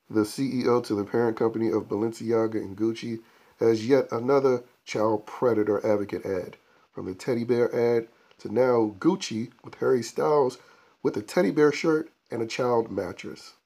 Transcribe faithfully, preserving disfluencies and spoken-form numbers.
The C E O to the parent company of Balenciaga and Gucci has yet another child predator advocate ad. From the teddy bear ad to now Gucci with Harry Styles with a teddy bear shirt and a child mattress.